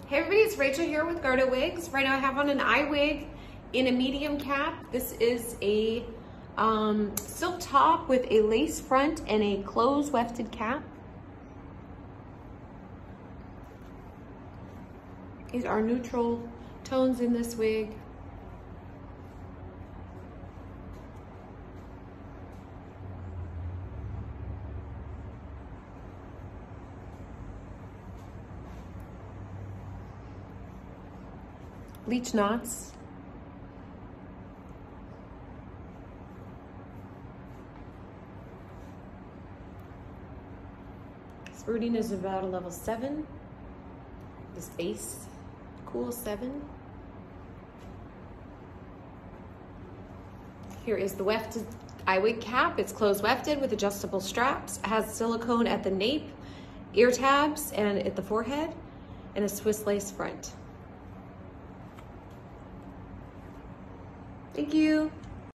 Hey everybody, it's Rachel here with Gerda Wigs. Right now I have on an Iwig in a medium cap. This is a silk top with a lace front and a closed wefted cap. These are neutral tones in this wig. Bleach knots. Spruting is about a level 7. This base, cool 7. Here is the wefted Iwig cap. It's closed wefted with adjustable straps. It has silicone at the nape, ear tabs, and at the forehead, and a Swiss lace front. Thank you.